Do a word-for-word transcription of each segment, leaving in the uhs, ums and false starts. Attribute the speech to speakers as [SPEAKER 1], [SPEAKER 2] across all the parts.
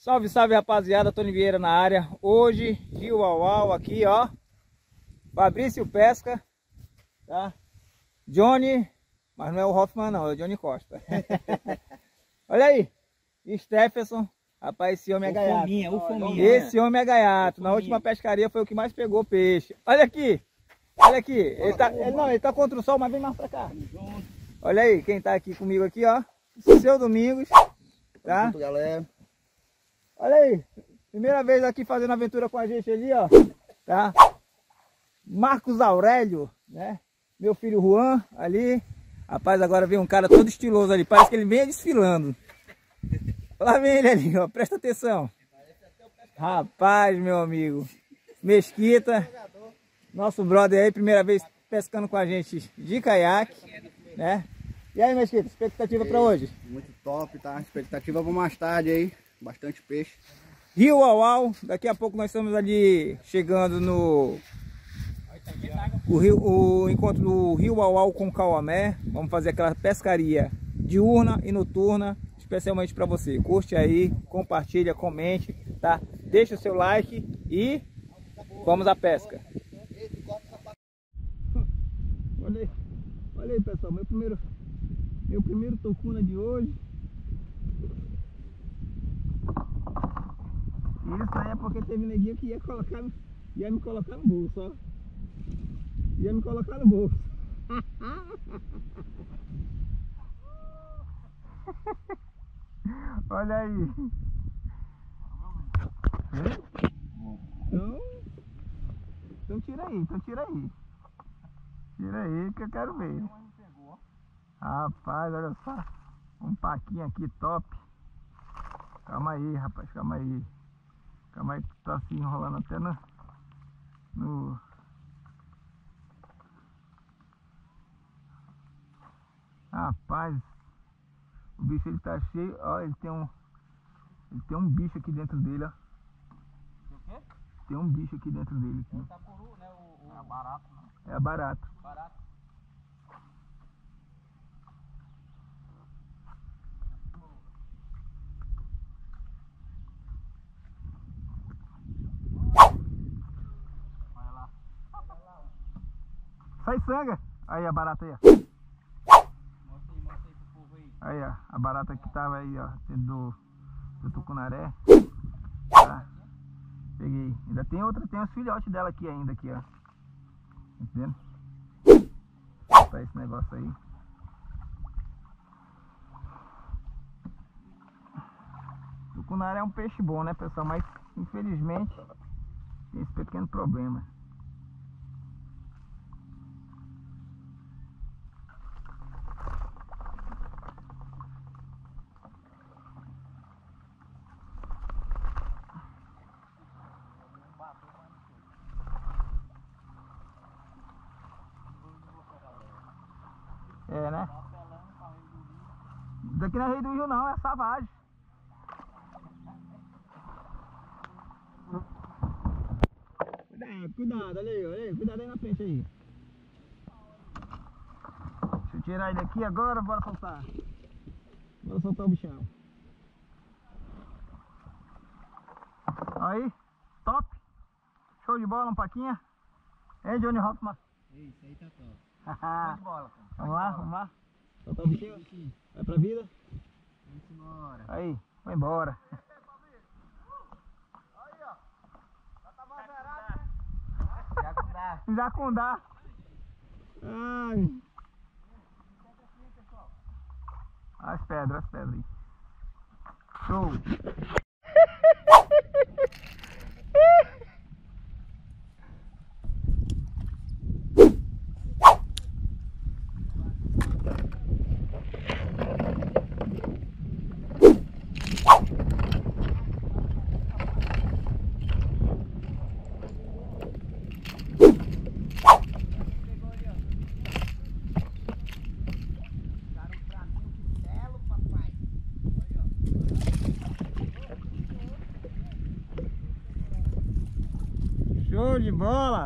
[SPEAKER 1] Salve, salve, rapaziada, Tony Vieira na área. Hoje, Rio Uauau aqui, ó. Fabrício Pesca, tá? Johnny, mas não é o Hoffman não, é o Johnny Costa. Olha aí, Stephenson. Rapaz, esse homem é gaiato.
[SPEAKER 2] Fominha, o fominha,
[SPEAKER 1] esse homem é gaiato. Na última pescaria foi o que mais pegou peixe. Olha aqui, olha aqui. Ele tá, ele, não, ele tá contra o sol, mas vem mais pra cá. Olha aí, quem tá aqui comigo aqui, ó. Seu Domingos, tá?
[SPEAKER 2] Junto, galera.
[SPEAKER 1] Olha aí, primeira vez aqui fazendo aventura com a gente ali, ó, tá? Marcos Aurélio, né? Meu filho Juan ali. Rapaz, agora vem um cara todo estiloso ali, parece que ele vem desfilando. Lá vem ele ali, ó, presta atenção. Rapaz, meu amigo, Mesquita, nosso brother aí, primeira vez pescando com a gente de caiaque, né? E aí, Mesquita, expectativa para hoje?
[SPEAKER 2] Muito top, tá? Expectativa para mais tarde aí. Bastante peixe.
[SPEAKER 1] Rio Uauau, daqui a pouco nós estamos ali chegando no o, rio, o encontro do Rio Uauau com Cauamé. Vamos fazer aquela pescaria diurna e noturna, especialmente para você. Curte aí, compartilha, comente, tá? Deixa o seu like e vamos à pesca. Olha aí, olha aí, pessoal, meu primeiro, meu primeiro tocuna de hoje. Isso aí é porque teve neguinho que ia colocar, ia me colocar no bolso, ó. Ia me colocar no bolso. Olha aí. Então, então tira aí, então tira aí. Tira aí que eu quero ver. Rapaz, olha só. Um paquinho aqui top. Calma aí, rapaz, calma aí. Calma aí que tá se enrolando até no, no... Rapaz, o bicho ele tá cheio, ó, ele tem um... Ele tem um bicho aqui dentro dele, ó. O quê? Tem um bicho aqui dentro dele. Aqui. É o tacuru, né? O, o... É a barato, né? É a barato. Barato. Sai sangue! Aí a barata aí, ó. Mostra aí, mostra aí pro povo aí. Aí, ó, a barata que tava aí, ó, do, do tucunaré. Tá. Peguei. Ainda tem outra, tem os filhotes dela aqui ainda, aqui, ó. Tá vendo? Tá esse negócio aí. Tucunaré é um peixe bom, né, pessoal? Mas, infelizmente, tem esse pequeno problema. É, né? Daqui não é Rei do Rio não, é Savage. Cuidado, cuidado, olha aí, olha aí, cuidado aí na frente aí. Deixa eu tirar ele aqui agora, bora soltar. Bora soltar o bichão. Aí, top. Show de bola, um paquinha. Hein, Johnny Hoffman?
[SPEAKER 2] Isso aí tá top.
[SPEAKER 1] Show
[SPEAKER 2] de bola, cara.
[SPEAKER 1] Vamos lá, vamos lá. Soltar o bichinho. Vai pra vida.
[SPEAKER 2] Vamos embora.
[SPEAKER 1] Aí, vai embora.
[SPEAKER 2] Aí, ó. Já tá mais zerado, né? Já condá.
[SPEAKER 1] Já condá. Ai. As pedras, as pedras aí. Show. Show de bola!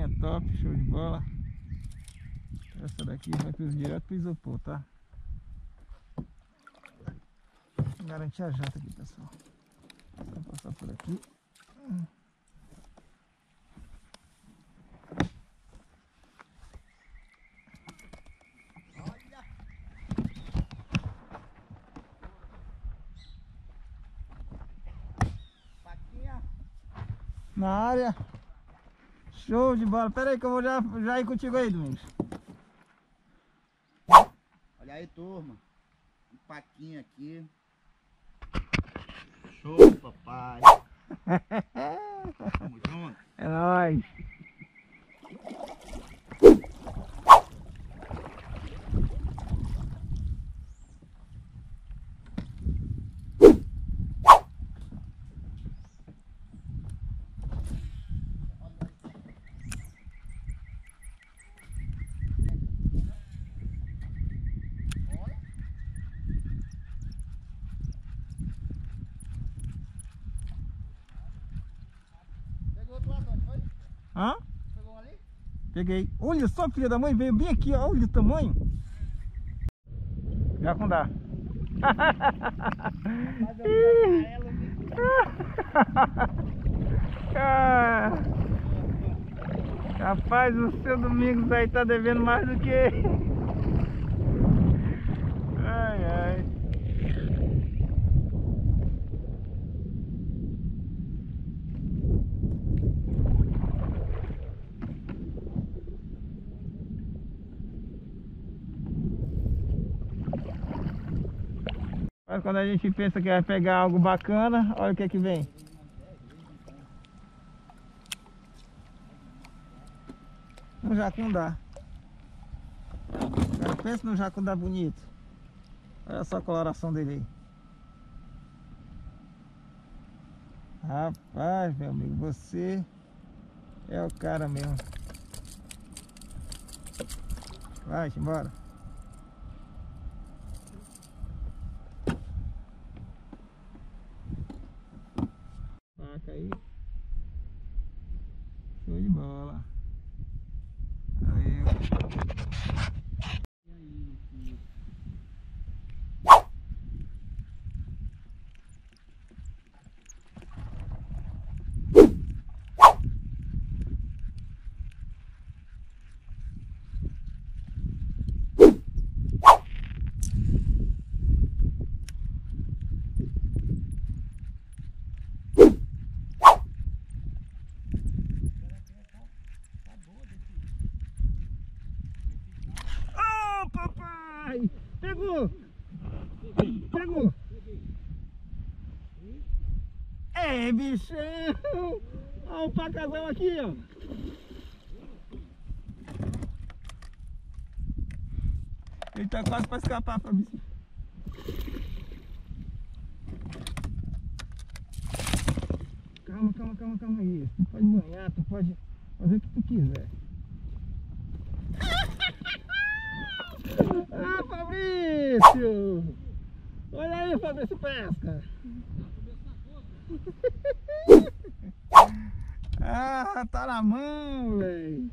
[SPEAKER 1] vaquinha top, show de bola. Essa daqui vai direto pro isopor, tá? Vou garantir a janta aqui, pessoal. Vou passar por aqui.
[SPEAKER 2] Olha! Vaquinha.
[SPEAKER 1] Na área. Show de bola. Pera aí que eu vou já, já ir contigo aí, Domingos.
[SPEAKER 2] Olha aí, turma. Um paquinho aqui. Show, papai. Tamo junto.
[SPEAKER 1] É nóis.
[SPEAKER 2] Pegou outro lado, onde foi?
[SPEAKER 1] Hã?
[SPEAKER 2] Pegou um ali?
[SPEAKER 1] Peguei. Olha só, filha da mãe, veio bem aqui, ó. Olha o tamanho. Jacundá. Ah, rapaz, o seu Domingos aí tá devendo mais do que. Ai, ai. Mas quando a gente pensa que vai pegar algo bacana, olha o que é que vem. Um jacundá. Agora pensa no jacundá bonito. Olha só a coloração dele aí. Rapaz, meu amigo, você é o cara mesmo. Vai, embora. Faca aí. Show de bola. Valeu. Pegou! Pegou! É, bichão! Olha o pacazão aqui, ó! Ele tá quase pra escapar pra mim. Calma, calma, calma, calma aí. Tu pode banhar, tu pode fazer o que tu quiser. Ah, Fabrício! Olha aí, Fabrício Pesca! Ah, tá na mão, velho!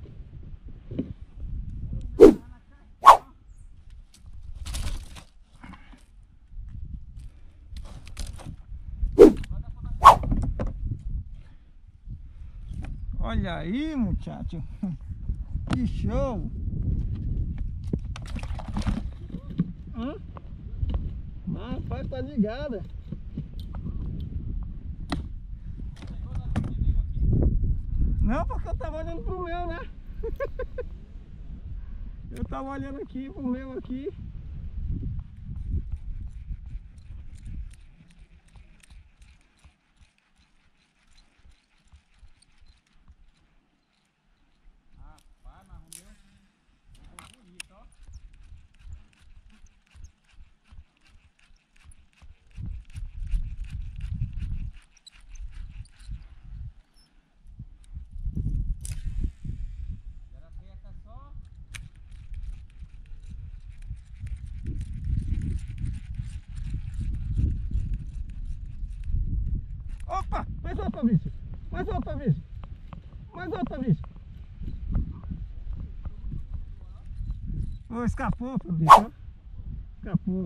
[SPEAKER 1] Olha aí, muchacho! Que show! Hã? Mas rapaz, tá ligada. Não, porque eu tava olhando pro meu, né? Eu tava olhando aqui pro meu aqui.
[SPEAKER 2] Rapaz, mas o meu ficou bonito, ó.
[SPEAKER 1] Opa! Mais outro, Fabrício! Mais outro, Fabrício! Mais outro, Fabrício! Ô, escapou, Fabrício. Escapou.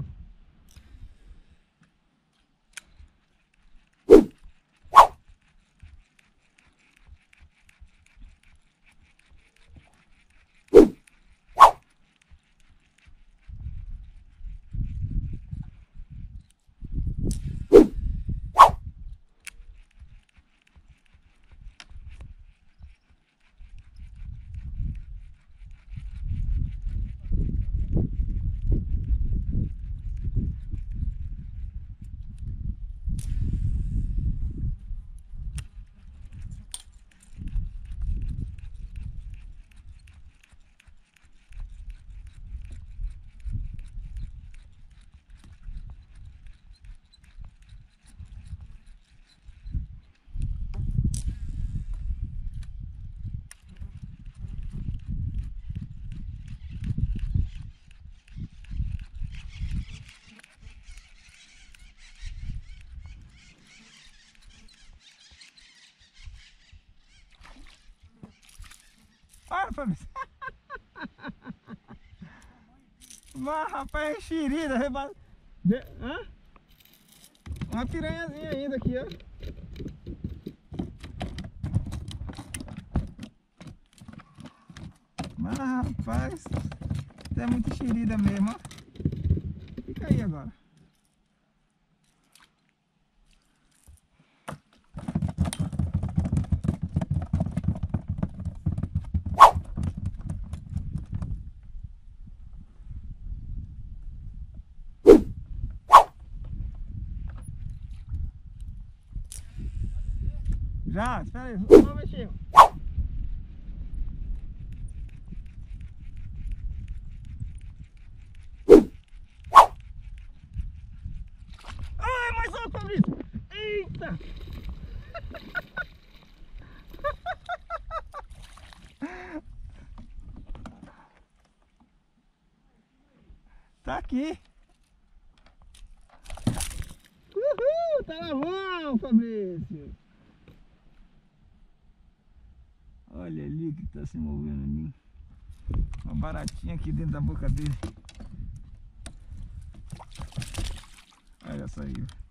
[SPEAKER 1] Olha, Fabrício. Mas, rapaz, é enxerida. Reba... De... Hã? Uma piranhazinha ainda aqui, ó. Mas, rapaz, é muito enxerida mesmo, ó. Fica aí agora. Já, espera aí, vamos mexer. Ai, mais alto, Fabrício! Eita! Tá aqui! Uhul! Tá na mão, Fabrício! Olha ali o que tá se movendo ali. Uma baratinha aqui dentro da boca dele. Olha só aí.